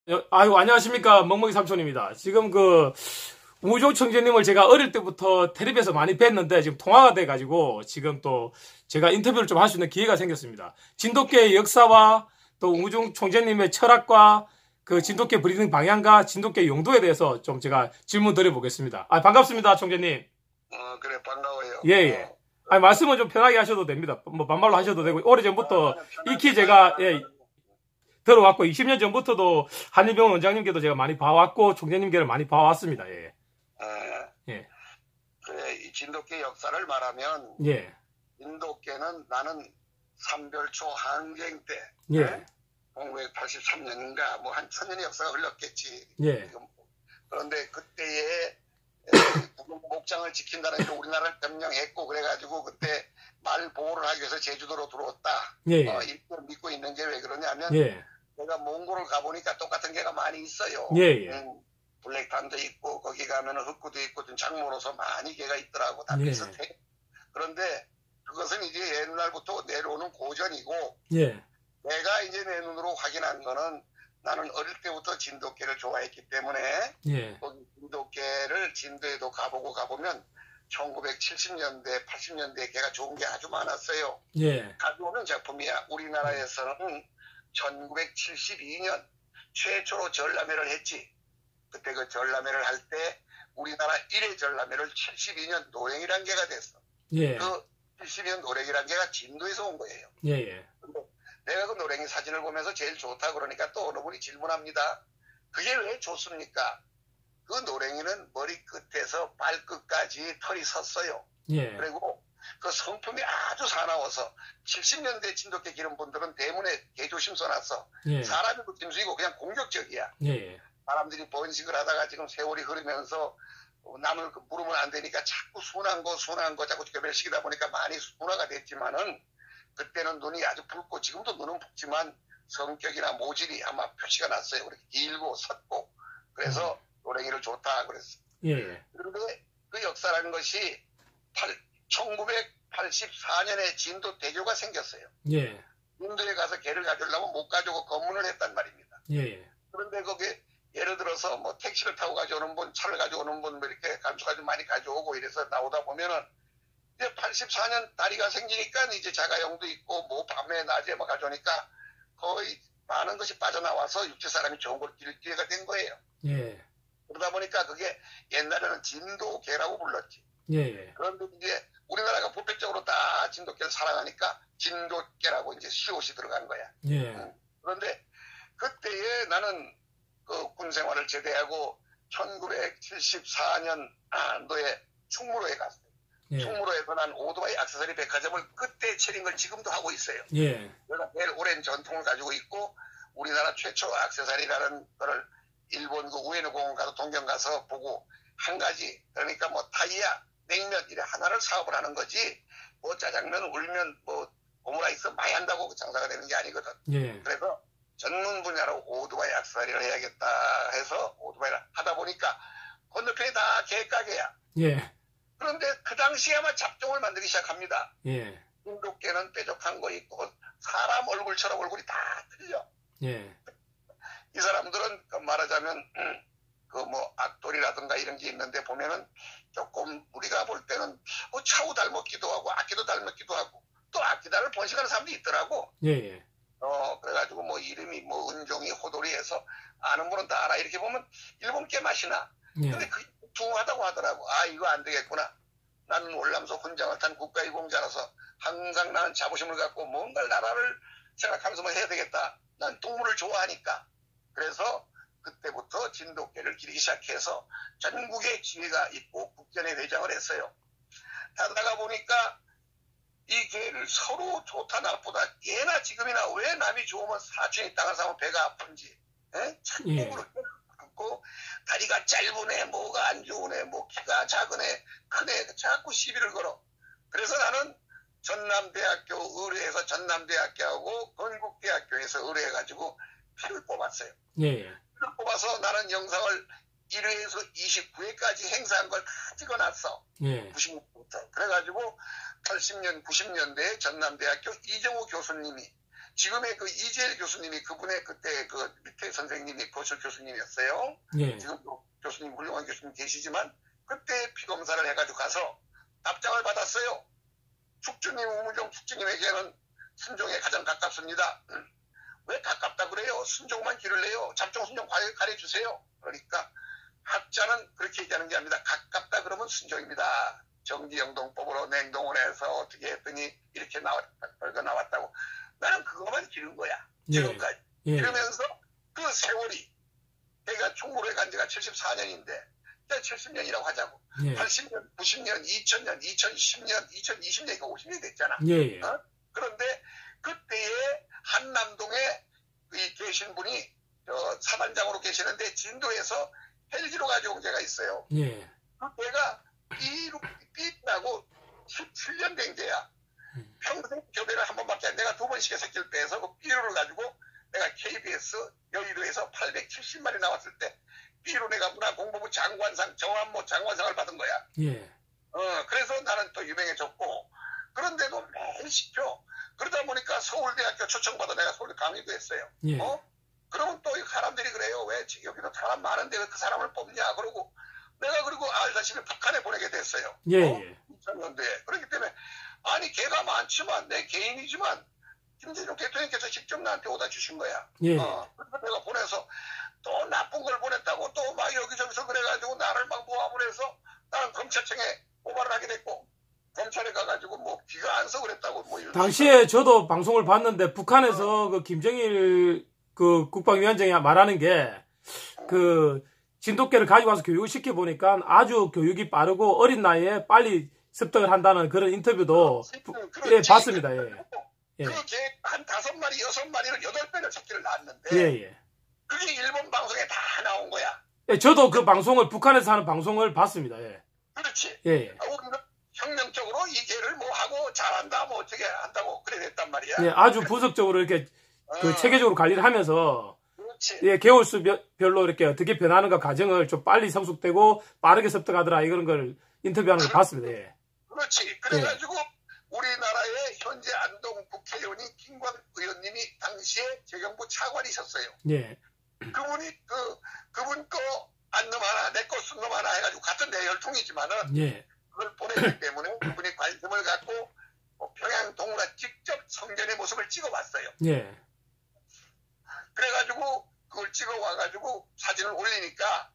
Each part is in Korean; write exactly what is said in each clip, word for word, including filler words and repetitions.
여- 아유, 안녕하십니까. 멍멍이 삼촌입니다. 지금 그, 우종 청재님을 제가 어릴 때부터 텔레비에서 많이 뵀는데 지금 통화가 돼가지고 지금 또 제가 인터뷰를 좀 할 수 있는 기회가 생겼습니다. 진돗개의 역사와 또 우종 총재님의 철학과 그 진돗개 브리딩 방향과 진돗개 용도에 대해서 좀 제가 질문 드려보겠습니다. 아, 반갑습니다, 총재님. 어, 그래, 반가워요. 예, 예. 어. 아니, 말씀은 좀 편하게 하셔도 됩니다. 뭐, 반말로 하셔도 되고, 오래전부터 익히 제가, 예, 들어왔고, 이십 년 전부터도 한일병 원장님께도 제가 많이 봐왔고, 총재님께를 많이 봐왔습니다, 예. 어, 예. 그래, 이 진돗개 역사를 말하면, 예. 진돗개는 나는 삼별초 항쟁 때, 예. 천구백팔십삼 년인가, 뭐 한 천년의 역사가 흘렀겠지. 예. 그런데 그때에 목장을 지킨다는 게 우리나라를 점령했고, 그래가지고 그때 말 보호를 하기 위해서 제주도로 들어왔다. 예. 어, 이걸 믿고 있는 게 왜 그러냐면, 예. 내가 몽골을 가보니까 똑같은 개가 많이 있어요. 예, 예. 음, 블랙탄도 있고 거기 가면은 흑구도 있고 좀 장모로서 많이 개가 있더라고. 다 예. 비슷해. 그런데 그것은 이제 옛날부터 내려오는 고전이고, 예. 내가 이제 내 눈으로 확인한 거는 나는 어릴 때부터 진돗개를 좋아했기 때문에 예. 거기 진돗개를 진도에도 가보고 가보면 천구백칠십 년대, 팔십 년대에 개가 좋은 게 아주 많았어요. 예. 가져오는 작품이야. 우리나라에서는 천구백칠십이 년 최초로 전람회를 했지. 그때 그 전람회를 할 때 우리나라 일 회 전람회를 칠십이 년 노랭이란 개가 됐어. 예. 그 칠십이 년 노랭이란 개가 진도에서 온 거예요. 예. 예. 근데 내가 그 노랭이 사진을 보면서 제일 좋다 그러니까 또 어느 분이 질문합니다. 그게 왜 좋습니까? 그 노랭이는 머리 끝에서 발끝까지 털이 섰어요. 예. 그리고 그 성품이 아주 사나워서 칠십 년대 진돗개 기른 분들은 대문에 개조심 써놨어. 예. 사람이 붙임수이고 그냥 공격적이야. 예. 사람들이 번식을 하다가 지금 세월이 흐르면서 남을 물으면 안 되니까 자꾸 순한 거 순한 거 자꾸 개별식이다 보니까 많이 순화가 됐지만은 그때는 눈이 아주 붉고 지금도 눈은 붉지만 성격이나 모질이 아마 표시가 났어요. 그렇게 길고 섰고 그래서 노랭이를 좋다 그랬어. 예. 그런데 그 역사라는 것이 천구백팔십사 년에 진도 대교가 생겼어요. 예. 인도에 가서 개를 가져오려면 못 가져오고 검문을 했단 말입니다. 예. 그런데 거기 예를 들어서 뭐 택시를 타고 가져오는 분, 차를 가져오는 분, 뭐 이렇게 감수가 좀 많이 가져오고 이래서 나오다 보면은 이제 팔십사 년 다리가 생기니까 이제 자가용도 있고 뭐 밤에 낮에 뭐 가져오니까 거의 많은 것이 빠져나와서 육지 사람이 좋은 걸 기를 기회가 된 거예요. 예. 그러다 보니까 그게 옛날에는 진도개라고 불렀지. 예. 그런데 이제 우리나라가 보편적으로 다 진돗개를 사랑하니까 진돗개라고 이제 시옷이 들어간 거야. 예. 응. 그런데 그때에 나는 그 군 생활을 제대하고 천구백칠십사 년도에 충무로에 갔어요. 예. 충무로에서 난 오토바이 액세서리 백화점을 그때 차린 걸 지금도 하고 있어요. 예. 내가 제일 오랜 전통을 가지고 있고 우리나라 최초 액세서리라는 거를 일본 그 우에노 공원 가서 동경 가서 보고 한 가지 그러니까 뭐 타이야 냉면 이래 하나를 사업을 하는 거지 뭐 짜장면 울면 뭐 오므라이스 많이 한다고 장사가 되는 게 아니거든. 예. 그래서 전문 분야로 오토바이 액세서리를 해야겠다 해서 오토바이를 하다 보니까 건너편이 다 개가게야. 예. 그런데 그 당시에 아마 잡종을 만들기 시작합니다. 예. 진돗개는 뾰족한 거 있고 사람 얼굴처럼 얼굴이 다 틀려. 예. 이 사람들은 말하자면 그 뭐 악돌이라든가 이런 게 있는데 보면은 조금 우리가 볼 때는 뭐 차우 닮았기도 하고 악기도 닮았기도 하고 또 악기다를 번식하는 사람도 있더라고. 예. 예. 어 그래가지고 뭐 이름이 뭐 은종이 호돌이 해서 아는 분은 다 알아. 이렇게 보면 일본 게 맛이 나. 예. 근데 그게 퉁하다고 하더라고. 아 이거 안 되겠구나. 나는 월남소 훈장을 탄 국가유공자라서 항상 나는 자부심을 갖고 뭔가 나라를 생각하면서 뭐 해야 되겠다. 난 동물을 좋아하니까. 그래서 그때부터 진돗개를 기르기 시작해서 전국에 지회가 있고 국전에 회장을 했어요. 하다가 보니까 이 개를 서로 좋다 나쁘다 예나 지금이나 왜 남이 좋으면 사촌이 땅을 사면 배가 아픈지 참 예. 몸으로 고 다리가 짧으네 뭐가 안 좋으네 뭐 키가 작으네 크네 자꾸 시비를 걸어. 그래서 나는 전남대학교 의뢰해서 전남대학교하고 건국대학교에서 의뢰해가지고 피를 뽑았어요. 예. 피를 뽑아서 나는 영상을 일 회에서 이십구 회까지 행사한 걸 다 찍어놨어. 예. 구십 년부터. 그래가지고 팔십 년, 구십 년대에 전남대학교 이정우 교수님이 지금의 그 이재일 교수님이 그분의 그때 그 밑에 선생님이 거실 교수님이었어요. 예. 지금도 교수님 훌륭한 교수님 계시지만 그때 피검사를 해가지고 가서 답장을 받았어요. 축주님, 우무종 축주님에게는 순종에 가장 가깝습니다. 왜 가깝다 그래요? 순종만 길을 내요. 잡종 순종 가려주세요. 그러니까 학자는 그렇게 얘기하는 게 아닙니다. 가깝다 그러면 순종입니다. 정지영동법으로 냉동을 해서 어떻게 했더니 이렇게 나왔, 벌거 나왔다고. 나는 그것만 기른 거야. 지금까지. 예. 예. 이러면서 그 세월이 내가 총무를 간 지가 칠십사 년인데 칠십 년이라고 하자고. 예. 팔십 년, 구십 년, 이천 년, 이천십 년, 이천이십 년이니까 오십 년이 됐잖아. 예. 예. 어? 그런데 그때에 한남동에 이 계신 분이 저 사단장으로 계시는데 진도에서 헬기로 가져온 게가 있어요. 예. 그때가 B로 B라고 십칠 년 된 게야. 음. 평생 교대를 한 번밖에 안. 내가 두 번씩의 새끼를 빼서 그 B로를 가지고 내가 케이비에스 여의도에서 팔백칠십 마리 나왔을 때 B로 내가 문화공보부 장관상 정한모 장관상을 받은 거야. 예. 어 그래서 나는 또 유명해졌고 그런데도 매일 시켜. 그러다 보니까 서울대학교 초청받아 내가 서울대 강의도 했어요. 예. 어? 그러면 또 사람들이 그래요. 왜 여기도 사람 많은데 왜 그 사람을 뽑냐. 그러고 내가 그리고 알다시피 북한에 보내게 됐어요. 예. 어? 예. 이천 년도에. 그렇기 때문에 아니 걔가 많지만 내 개인이지만 김대중 대통령께서 직접 나한테 오다 주신 거야. 예. 어, 그래서 내가 보내서 또 나쁜 걸 보냈다고 또 막 여기저기서 그래가지고 나를 막 모함을 해서 나는 검찰청에 고발을 하게 됐고 검찰에 가가지고 뭐 귀가 안 서 그랬다고 뭐 이런. 당시에 저도 방송을 봤는데 북한에서 어. 그 김정일 그 국방위원장이 말하는 게 그 진돗개를 가지고 와서 교육을 시켜 보니까 아주 교육이 빠르고 어린 나이에 빨리 습득을 한다는 그런 인터뷰도 그렇지, 예 봤습니다. 예. 예. 그게 한 다섯 마리 여섯 마리를 여덟 배를 새끼를 낳았는데 예, 예. 그게 일본 방송에 다 나온 거야. 예, 저도 그 방송을 북한에서 하는 방송을 봤습니다. 예. 그렇지. 예, 예. 우리는 혁명적으로 이 개를 뭐 하고 잘한다 뭐 어떻게 한다고 그래 됐단 말이야. 예, 아주 분석적으로 이렇게 그 어. 체계적으로 관리를 하면서 그렇지. 예, 개월수별로 이렇게 어떻게 변하는가 과정을 좀 빨리 성숙되고 빠르게 습득하더라 이런 걸 인터뷰하는 걸 봤습니다. 예. 그렇지. 그래가지고 예. 우리나라의 현재 안동 국회의원이 김광 의원님이 당시에 재경부 차관이셨어요. 예. 그분이 그 그분 거 안 놈 하나 내 거 쓴 놈 하나 해가지고 같은 내 혈통이지만은 예. 그걸 보냈기 때문에 그분이 관심을 갖고 뭐 평양 동문화 직접 성전의 모습을 찍어봤어요. 예. 그래가지고 그걸 찍어와가지고 사진을 올리니까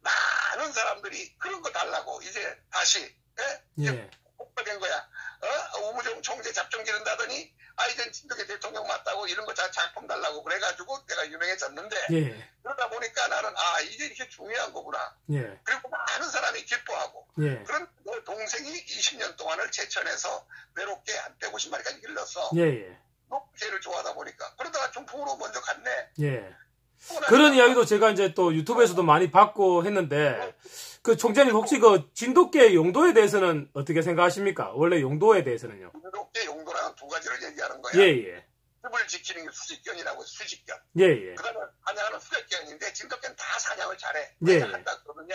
많은 사람들이 그런 거 달라고 이제 다시 예? 예. 폭발된 거야. 어? 우무종 총재 잡종 기른다더니 아이전 진돗개 대통령 맞다고 이런 거 자, 작품 달라고 그래가지고 내가 유명해졌는데 예. 그러다 보니까 나는 아 이게 이렇게 중요한 거구나. 예. 그리고 많은 사람이 기뻐하고 예. 그런 동생이 이십 년 동안을 제천에서 외롭게 한 백오십 마리까지 길렀어. 예. 예. 개를 좋아하다 보니까 그러다가 중풍으로 먼저 갔네. 예. 그런 이야기도 제가 이제 또 유튜브에서도 많이 봤고 했는데 그 총재님 혹시 그 진돗개 용도에 대해서는 어떻게 생각하십니까? 원래 용도에 대해서는요. 진돗개 용도라는 두 가지를 얘기하는 거야. 예예. 습을 지키는 게 수직견이라고 수직견. 예예. 그다음에 사냥하는 수직견인데 진돗개는 다 사냥을 잘해. 예. 왜 한다 그러느냐?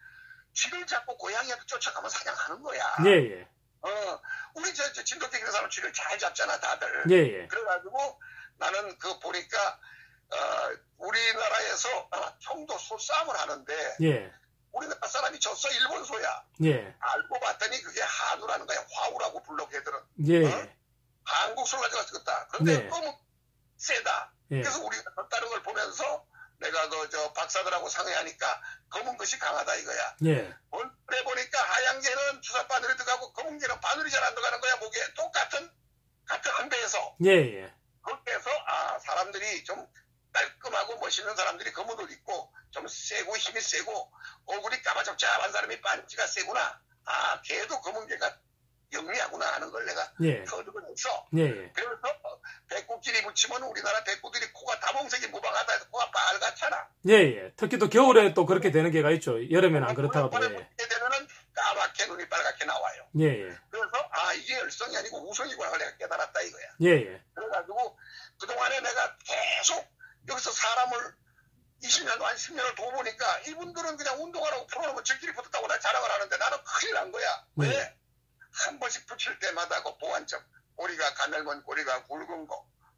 쥐를 잡고 고양이한테 쫓아가면 사냥하는 거야. 예예. 어, 우리 저, 저 진돗개 기는 사람 쥐를 잘 잡잖아 다들. 예예. 그래가지고 나는 그 보니까 어, 우리나라에서 어, 청도 소싸움을 하는데 예. 우리나라 사람이 졌어 일본 소야. 예. 알고 봤더니 그게 한우라는 거야. 화우라고 불러 걔들은. 예. 어? 한국 소를 가져가 죽었다. 그런데 네. 너무 세다. 예. 그래서 우리가 졌다는 걸 보면서 내가 그 저 박사들하고 상의하니까 검은 것이 강하다 이거야. 예. 그래 보니까 하얀 개는 주사 바늘이 들어가고 검은 개는 바늘이 잘 안 들어가는 거야. 목에 똑같은 같은 한 배에서. 예예. 그렇게 해서 아 사람들이 좀 깔끔하고 멋있는 사람들이 검은 옷 입고 좀 세고 힘이 세고 얼굴이 까마잡잡한 사람이 반지가 세구나. 아 걔도 검은 개가 영리하구나 하는 걸 내가 예. 터득을 했어. 예. 그래서 배꼽끼리 붙이면 우리나라 배꼽들이 코가 다봉색이 무방하다 해서 코가 빨갛잖아. 예예. 특히 또 겨울에 또 그렇게 되는 게가 있죠. 여름에는 안 그렇다고도. 예. 붙게 되면은 까맣게 눈이 빨갛게 나와요. 예예. 그래서 아 이게 열성이 아니고 우성이구나 걸 내가 깨달았다 이거야. 예예. 그래가지고 그동안에 내가 계속 여기서 사람을 이십 년 한 십 년을 도보니까 이분들은 그냥 운동하라고 풀어놓으면 지끼리 붙었다고 나 자랑을 하는데 나는 큰일 난 거야. 왜? 네. 한 번씩 붙일 때마다 그 보완점 꼬리가 가늘면 꼬리가 굵은 거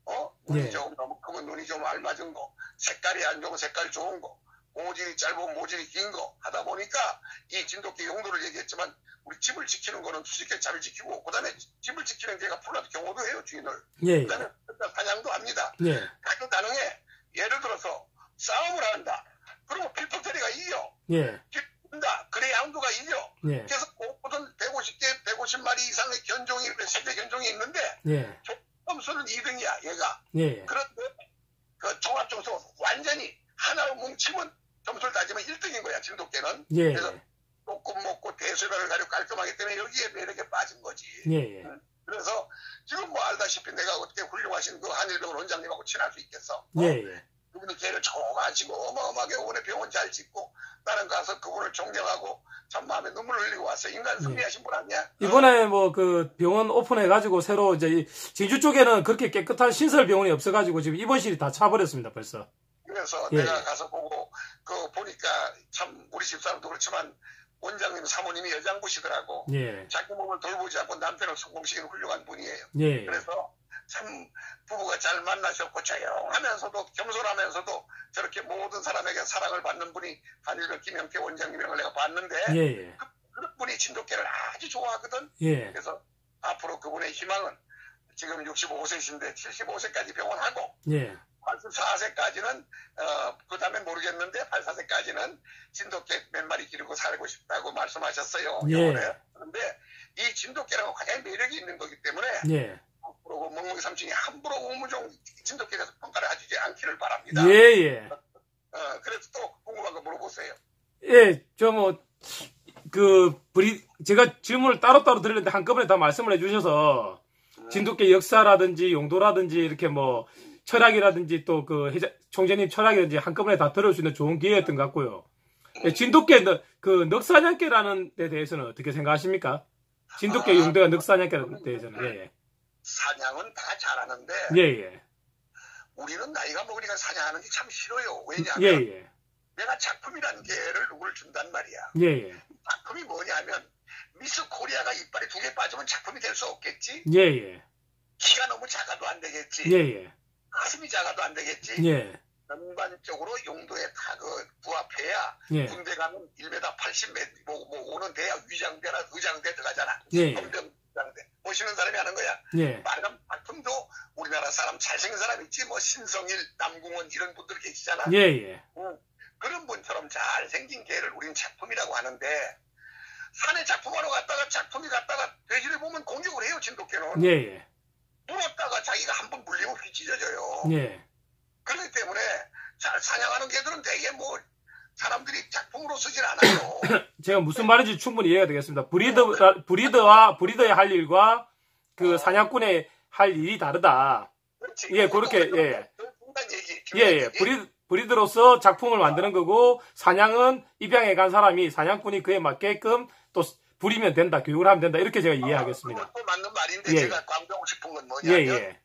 어? 눈이 예. 조금 너무 크면 눈이 좀 알맞은 거, 색깔이 안 좋으면 색깔 좋은 거, 모질이 짧으면 모질이 긴 거 하다 보니까 이 진돗개 용도를 얘기했지만 우리 집을 지키는 거는 수직개 잘 지키고 그다음에 집을 지키는 개가 풀라도 경호도 해요 주인을. 예. 그다음에 사냥도 합니다. 예. 다가능해. 예를 들어서 싸움을 한다. 그러면 필터테리가 이겨. 예. 다 그래 양도가 이겨. 예. 그래서 모든 백오십 개, 백오십 마리 이상의 견종이 세대 견종이 있는데 예. 점수는 이 등이야 얘가. 예. 그런데 그 종합 점수 완전히 하나로 뭉치면 점수를 따지면 일 등인 거야 진돗개는. 예. 그래서 조금 먹고 대수변을 가지고 깔끔하기 때문에 여기에 매력에 빠진 거지. 예. 응? 그래서 지금 뭐 알다시피 내가 어떻게 훌륭하신 그 한일병원 원장님하고 친할 수 있겠어. 어? 예. 그분이 개를 좋아하시고 어마어마하게 오늘 병원 잘 짓고 나는 가서 그분을 존경하고 참 마음에 눈물 흘리고 왔어. 인간 승리하신 분 아니야? 이번에 뭐 그 병원 오픈해가지고 새로 이제 진주 쪽에는 그렇게 깨끗한 시설 병원이 없어가지고 지금 입원실이 다 차버렸습니다 벌써. 그래서 예. 내가 가서 보고 그 보니까 참 우리 집사람도 그렇지만 원장님 사모님이 여장부시더라고. 예. 자기 몸을 돌보지 않고 남편을 성공시키는 훌륭한 분이에요. 예. 그래서 참 부부가 잘 만나셨고 조용하면서도 겸손하면서도 저렇게 모든 사람에게 사랑을 받는 분이 한일병 김영태 원장님을 내가 봤는데 예. 그, 그런 분이 진돗개를 아주 좋아하거든. 예. 그래서 앞으로 그분의 희망은 지금 육십오 세이신데 칠십오 세까지 병원하고 예. 팔십사 세까지는 어, 그 다음에 모르겠는데 팔십사 세까지는 진돗개 몇 마리 기르고 살고 싶다고 말씀하셨어요. 예. 병원에. 그런데 이 진돗개라고 가장 매력이 있는 거기 때문에 예. 앞으로 멍멍이 삼촌이 함부로 우무종 진돗개에 대해서 평가를 하지 않기를 바랍니다. 예. 예. 어, 그래서 또 궁금한 거 물어보세요. 예. 저 뭐 그 브리 제가 질문을 따로따로 드리는데 한꺼번에 다 말씀을 해주셔서 진돗개 역사라든지 용도라든지 이렇게 뭐 철학이라든지 또 그 총재님 철학이라든지 한꺼번에 다 들을 수 있는 좋은 기회였던 것 같고요. 예, 진돗개 그 넉사냥개라는 데 대해서는 어떻게 생각하십니까? 진돗개 아, 용도가 넉사냥개라는 데 대해서는. 예. 사냥은 다 잘하는데 예. 예. 우리는 나이가 먹으니까 사냥하는 게 참 싫어요. 왜냐하면 예. 예. 내가 작품이라는 개를 누구를 준단 말이야. 예. 예. 작품이 뭐냐면 미스 코리아가 이빨이 두 개 빠지면 작품이 될 수 없겠지. 예. 예. 키가 너무 작아도 안 되겠지. 예. 예. 가슴이 작아도 안 되겠지. 예. 전반적으로 용도에 다 그 부합해야 예. 군대 가면 일 미터 팔십 뭐, 뭐 오는 대야 위장대나 의장대 들어가잖아. 예. 검정 의장대. 모시는 사람이 하는 거야. 예. 빨간 작품도 우리나라 사람 잘생긴 사람 있지. 뭐 신성일, 남궁원 이런 분들 계시잖아. 예. 예. 응. 그런 분처럼 잘생긴 개를 우리는 작품이라고 하는데 산에 작품하러 갔다가 작품이 갔다가 돼지를 보면 공격을 해요. 진돗개는. 예. 예. 물었다가 자기가 한번 물리면 휘 찢어져요. 예. 그렇기 때문에 잘 사냥하는 개들은 되게 뭐 사람들이 작품으로 쓰질 않아요. 제가 무슨 말인지 충분히 이해가 되겠습니다. 브리더, 브리더와 브리더의 할 일과 그 어. 사냥꾼의 할 일이 다르다. 그렇지. 예, 그렇게, 예. 중단 얘기. 예, 예. 브리, 브리드로서 작품을 만드는 거고, 사냥은 입양해 간 사람이 사냥꾼이 그에 맞게끔 또 부리면 된다, 교육을 하면 된다. 이렇게 제가 이해하겠습니다. 그것도 맞는 말인데 예. 제가 강조하고 싶은 건 예, 뭐냐면 예.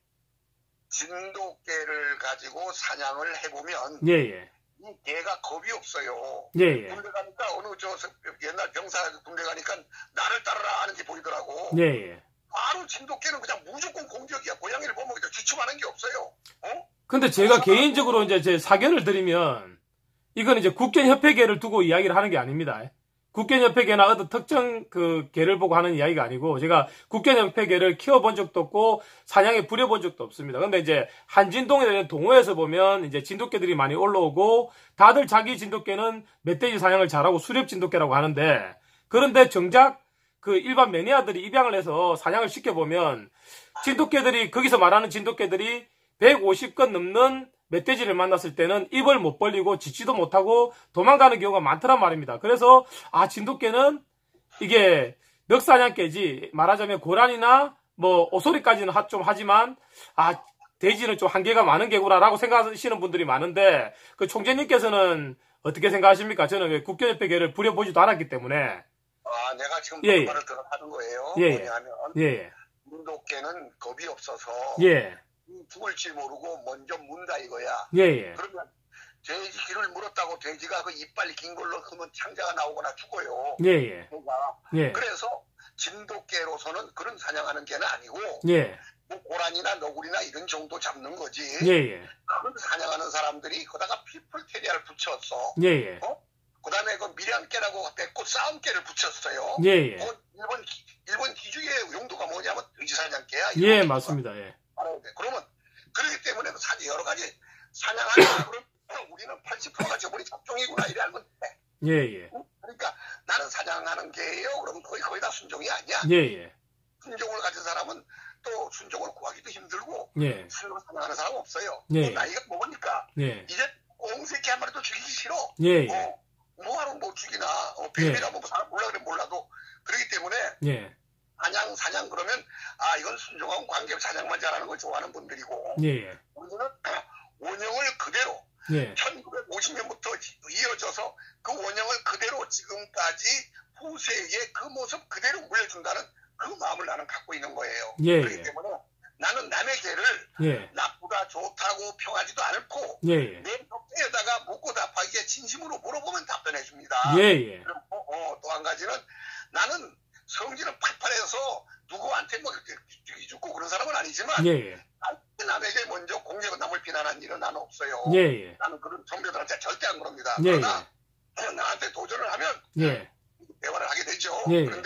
진돗개를 가지고 사냥을 해보면 예, 예. 이 개가 겁이 없어요. 예, 예. 군대 가니까 어느 저 옛날 병사 군대 가니까 나를 따르라 하는지 보이더라고. 예, 예. 바로 진돗개는 그냥 무조건 공격이야. 고양이를 보면 그냥 주춤하는 게 없어요. 어? 근데 제가 개인적으로 이제 제 사견을 드리면, 이건 이제 국견협회계를 두고 이야기를 하는 게 아닙니다. 국견협회계나 어떤 특정 그 개를 보고 하는 이야기가 아니고, 제가 국견협회계를 키워본 적도 없고, 사냥에 부려본 적도 없습니다. 근데 이제 한진동에 대한 동호회에서 보면 이제 진돗개들이 많이 올라오고, 다들 자기 진돗개는 멧돼지 사냥을 잘하고 수렵 진돗개라고 하는데, 그런데 정작 그 일반 매니아들이 입양을 해서 사냥을 시켜보면, 진돗개들이, 거기서 말하는 진돗개들이 백오십 건 넘는 멧돼지를 만났을 때는 입을 못 벌리고 짖지도 못하고 도망가는 경우가 많더란 말입니다. 그래서 아 진돗개는 이게 넉사냥개지 말하자면 고란이나 뭐 오소리까지는 좀 하지만 아 돼지는 좀 한계가 많은 개구나라고 생각하시는 분들이 많은데 그 총재님께서는 어떻게 생각하십니까? 저는 왜 국견협회 개를 부려보지도 않았기 때문에. 아 내가 지금 예, 그 말을 들어 하는 거예요. 예, 뭐냐면 예. 진돗개는 겁이 없어서 예. 죽을지 모르고 먼저 문다 이거야. 예, 예. 그러면 돼지 귀를 물었다고 돼지가 그 이빨이 긴 걸로 하면 창자가 나오거나 죽어요. 예, 예. 걔가. 예. 그래서 진돗개로서는 그런 사냥하는 개는 아니고 예. 뭐 고란이나 너구리나 이런 정도 잡는 거지. 예, 예. 그 사냥하는 사람들이 거다가 피플테리아를 붙였어. 예, 예. 어? 그 다음에 그 미량깨라고 배꽃 싸움깨를 붙였어요. 예, 예. 어, 일본, 일본 기주의 용도가 뭐냐면 의지사냥깨야. 예, 맞습니다. 예. 그러면, 그렇기 때문에 사실 여러 가지 사냥하는 그런 우리는 팔십 퍼센트가 저번이 잡종이구나 이래 알면 돼. 예, 예. 그러니까 나는 사냥하는 개예요. 그러면 거의 거의 다 순종이 아니야. 예, 예. 순종을 가진 사람은 또 순종을 구하기도 힘들고 예. 순종을 사냥하는 사람 없어요. 예. 또 나이가 먹으니까 예. 이제 옹새끼 한 마리도 죽이기 싫어. 예, 예. 어, 뭐하러 뭐 죽이나 어, 뱀이라 뭐 사람 몰라 그래 몰라도 그렇기 때문에 예. 사냥 사냥 그러면 아 이건 순종하고 관계없이 사냥만 잘하는 걸 좋아하는 분들이고 예, 예. 우리는 원형을 그대로 예. 천구백오십 년부터 이어져서 그 원형을 그대로 지금까지 후세에 그 모습 그대로 물려준다는 그 마음을 나는 갖고 있는 거예요. 예, 그렇기 예. 때문에 나는 남의 개를 예. 나쁘다 좋다고 평하지도 않고 예, 예. 내 덕에다가 묻고 답하기에 진심으로 물어보면 답변해 줍니다. 예, 예. 어, 어, 또 한 가지는 나는 성질은 팔팔해서 누구한테 뭐 죽이 죽고 그런 사람은 아니지만 예, 예. 남에게 먼저 공격을 남을 비난한 일은 나는 없어요. 예, 예. 나는 그런 선배들한테 절대 안 그럽니다. 예, 그러나 나한테 도전을 하면 예. 대화를 하게 되죠. 예, 예. 그런데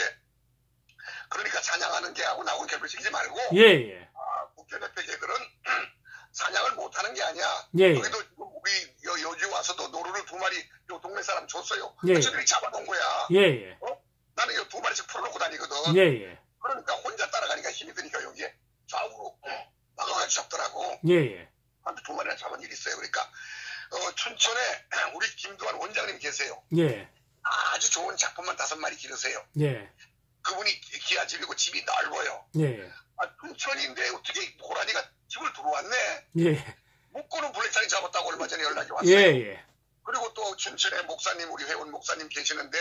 그러니까 사냥하는 개하고 나하고 결별시키지 말고 예, 예. 아, 국견협회 개들은 사냥을 못하는 게 아니야. 예, 예. 여기도 우리 여, 여주 와서도 노루를 두 마리 요 동네 사람 줬어요. 예. 저들이 잡아놓은 거야. 예, 예. 어? 나는 이 두 마리씩 풀어놓고 다니거든. 예, 예. 그러니까 혼자 따라가니까 힘이 드니까 여기에 좌우로 막아가지고 잡더라고. 예, 예. 한 두 마리나 잡은 일이 있어요. 그러니까 어, 춘천에 우리 김두한 원장님 계세요. 예. 아주 좋은 작품만 다섯 마리 기르세요. 예. 그분이 기아집이고 집이 넓어요. 예. 아, 춘천인데 어떻게 고라니가 집을 들어왔네. 예. 묶고는 블랙타임 잡았다고 얼마 전에 연락이 왔어요. 예, 예. 그리고 또 춘천에 목사님, 우리 회원 목사님 계시는데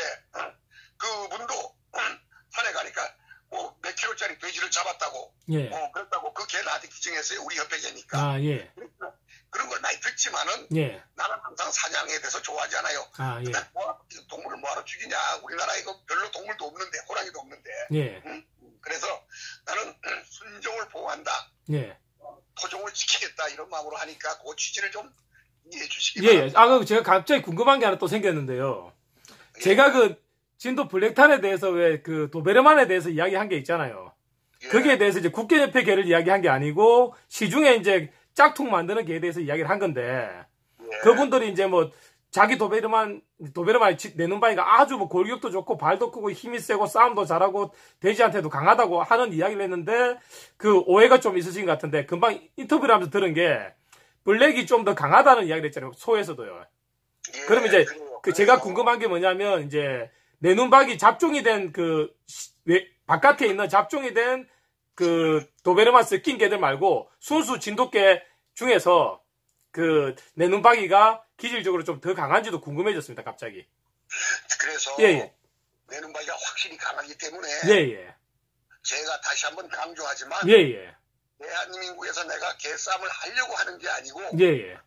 그분도 산에 가니까 뭐 몇 킬로짜리 돼지를 잡았다고 예. 어, 그랬다고 그 개 나한테 기증했어요. 우리 협회 개니까. 아, 예. 그런 걸 많이 듣지만은 예. 나는 항상 사냥에 대해서 좋아하지 않아요. 아, 예. 뭐, 동물을 뭐하러 죽이냐. 우리나라에 이거 별로 동물도 없는데 호랑이도 없는데. 예. 응? 그래서 나는 순종을 보호한다. 예. 토종을 지키겠다 이런 마음으로 하니까 그 취지를 좀 이해해 주시기 예, 예. 바랍니다. 아, 그 제가 갑자기 궁금한 게 하나 또 생겼는데요. 제가 그 진도 블랙탄에 대해서 왜 그 도베르만에 대해서 이야기한 게 있잖아요. 예. 거기에 대해서 이제 국견협회 개를 이야기한 게 아니고 시중에 이제 짝퉁 만드는 개에 대해서 이야기를 한 건데 예. 그분들이 이제 뭐 자기 도베르만 도베르만이 내는 바위가 아주 뭐 골격도 좋고 발도 크고 힘이 세고 싸움도 잘하고 돼지한테도 강하다고 하는 이야기를 했는데 그 오해가 좀 있으신 것 같은데 금방 인터뷰를 하면서 들은 게 블랙이 좀 더 강하다는 이야기를 했잖아요. 소에서도요. 예, 그러면 이제 그래요. 그 제가 그래서 궁금한 게 뭐냐면 이제 내눈박이 잡종이 된 그 바깥에 있는 잡종이 된 그 도베르만스 낀 개들 말고 순수 진돗개 중에서 그 내눈박이가 기질적으로 좀 더 강한지도 궁금해졌습니다. 갑자기. 그래서 예, 예. 내눈박이가 확실히 강하기 때문에 예, 예. 제가 다시 한번 강조하지만 예, 예. 대한민국에서 내가 개싸움을 하려고 하는 게 아니고 예, 예.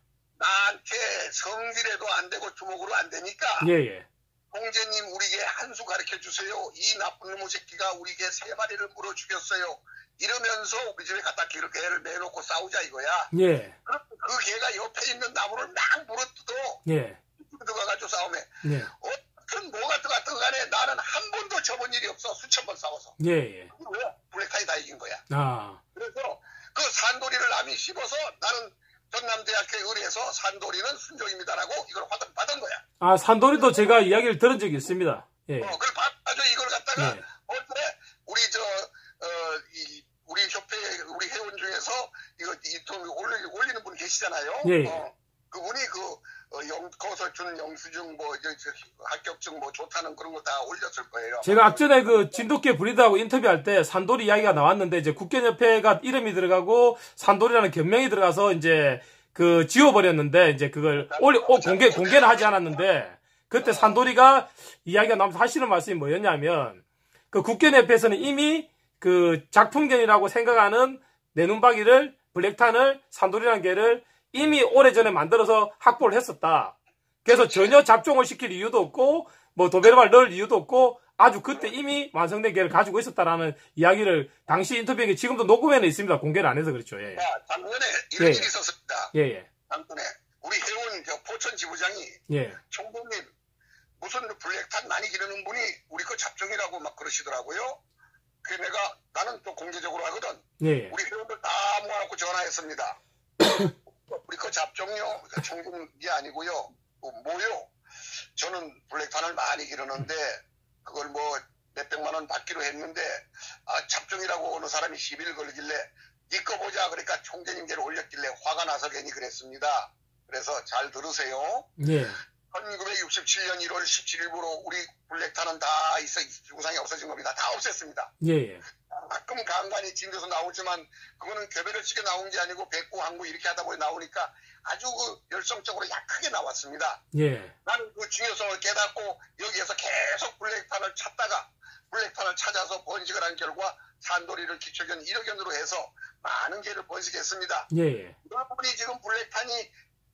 나한테 성질에도 안 되고 주먹으로 안 되니까 예, 예. 형제님 우리 개 한 수 가르쳐 주세요. 이 나쁜 놈의 새끼가 우리 개 세 마리를 물어 죽였어요. 이러면서 우리 집에 갖다 개를, 개를 매놓고 싸우자 이거야. 예. 그럼 그 개가 옆에 있는 나무를 막 물어뜯어. 예. 들어가가지고 싸움에. 예. 어떤 뭐가 들어갔든 간에 나는 한 번도 접은 일이 없어. 수천 번 싸워서. 예, 예. 왜? 블랙타이 다 이긴 거야. 아. 그래서 그 산도리를 남이 씹어서 나는 전남대학교에 의뢰해서 산도리는 순종입니다라고 이걸 받은, 받은 거야. 아, 산도리도 제가 이야기를 들은 적이 있습니다. 예. 어, 그걸 받아줘 이걸 갖다가 예. 어때 우리 저, 어, 이, 우리 협회, 우리 회원 중에서 이거 유튜브 올리, 올리는 분 계시잖아요. 예. 어, 그분이 그, 어, 영, 거서준 영수증 뭐, 저, 저, 합격증 뭐 좋다는 그런 거 다 올렸을 거예요. 제가 앞전에 그 진돗개 브리드하고 인터뷰할 때 산돌이 이야기가 나왔는데 이제 국견협회가 이름이 들어가고 산돌이라는 견명이 들어가서 이제 그 지워버렸는데 이제 그걸 올리, 어, 공개, 공개는 하지 않았는데 그때 산돌이가 이야기가 나오면서 하시는 말씀이 뭐였냐면 그 국견협회에서는 이미 그 작품견이라고 생각하는 내눈박이를 블랙탄을 산돌이라는 개를 이미 오래전에 만들어서 확보를 했었다. 그래서 전혀 잡종을 시킬 이유도 없고 뭐 도베르만을 넣을 이유도 없고 아주 그때 이미 완성된 계획을 가지고 있었다라는 이야기를 당시 인터뷰에 지금도 녹음에는 있습니다. 공개를 안 해서 그렇죠. 예. 자, 작년에 이런 예. 일이 있었습니다. 예, 예. 작년에 우리 해운 저 포천 지부장이 예. 총장님 무슨 블랙탄 많이 기르는 분이 우리 거 잡종이라고 막 그러시더라고요. 그 내가 나는 또 공개적으로 하거든. 예. 우리 회원들 다 모아놓고 전화했습니다. 우리 거 잡종요 총종이 아니고요. 뭐요? 저는 블랙탄을 많이 기르는데 그걸 뭐 몇백만 원 받기로 했는데 아, 잡종이라고 어느 사람이 시비를 걸길래 니 거 보자 그러니까 총재님께로 올렸길래 화가 나서 괜히 그랬습니다. 그래서 잘 들으세요. 예. 천구백육십칠 년 일월 십칠일부로 우리 블랙탄은 다 있어 지구상에 없어진 겁니다. 다 없앴습니다. 예. 가끔 간간히 진도에서 나오지만 그거는 교배를 치게 나온 게 아니고 백구, 항구 이렇게 하다 보니 나오니까 아주 그 열성적으로 약하게 나왔습니다. 예. 나는 그 중요성을 깨닫고 여기에서 계속 블랙탄을 찾다가 블랙탄을 찾아서 번식을 한 결과 산돌이를 기초견, 일호견으로 해서 많은 개를 번식했습니다. 예. 여러분이 지금 블랙탄이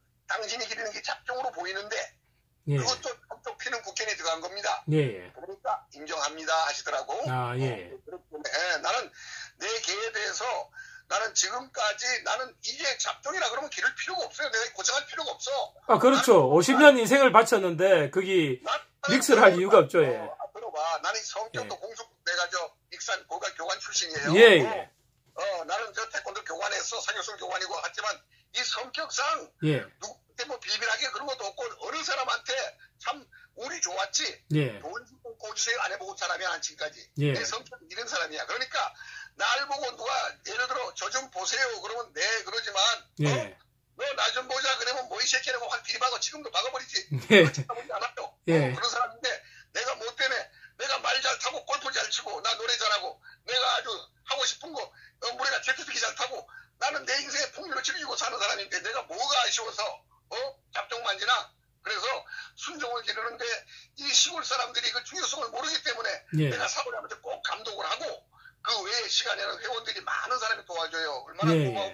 당신이 기르는 게 잡종으로 보이는데 예. 그것도 한쪽 피는 국견에 들어간 겁니다. 예. 그러니까 인정합니다 하시더라고. 아, 예. 어, 네, 나는 내 개에 대해서 나는 지금까지 나는 이게 잡종이라 그러면 기를 필요가 없어요. 내가 고생할 필요가 없어. 아, 그렇죠. 오십 년 인생을 바쳤는데 거기 믹스를 할 이유가 없죠. 예. 어, 들어봐. 나는 성격도 예. 공수 내가 저 익산 고가 교관 출신이에요. 예, 예. 어, 어, 나는 저 태권도 교관했어. 상효술 교관이고 하지만 이 성격상 예. 누구한테 뭐 비밀하게 그런 것도 없고 어느 사람한테 참 운이 좋았지. 예. 돈 주고 꼬주세요 안 해보고 사람이 안 지금까지. 예. 내 성격은 이런 사람이야. 그러니까 날 보고 누가 예를 들어 저 좀 보세요. 그러면 네 그러지만 예. 어? 너 나 좀 보자 그러면 뭐 이 새끼라고 확 비리박아 지금도 박아버리지. 예. 그거 찾아보지 않았죠. 예. 어, 그런 사람인데 내가 뭐 때문에 내가 말 잘 타고 골프 잘 치고 나 노래 잘하고 내가 아주 하고 싶은 거 어, 우리가 제트스키 잘 타고 나는 내 인생에 풍류를 즐기고 사는 사람인데 내가 뭐가 아쉬워서 어? 잡종 만지나 그래서 순종을 기르는데 이 시골 사람들이 그 중요성을 모르기 때문에 예. 내가 사고를 하면서 꼭 감독을 하고 그 외의 시간에는 회원들이 많은 사람이 도와줘요. 얼마나 예. 고마워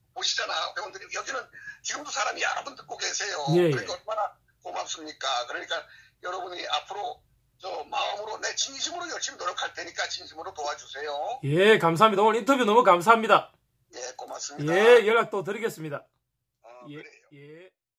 보시잖아. 회원들이 여기는 지금도 사람이 여러 분 듣고 계세요. 예. 그러니까 얼마나 고맙습니까. 그러니까 여러분이 앞으로 저 마음으로 내 진심으로 열심히 노력할 테니까 진심으로 도와주세요. 예, 감사합니다. 오늘 인터뷰 너무 감사합니다. 예, 고맙습니다. 예, 연락 또 드리겠습니다. 어, 예, 그래요. 예.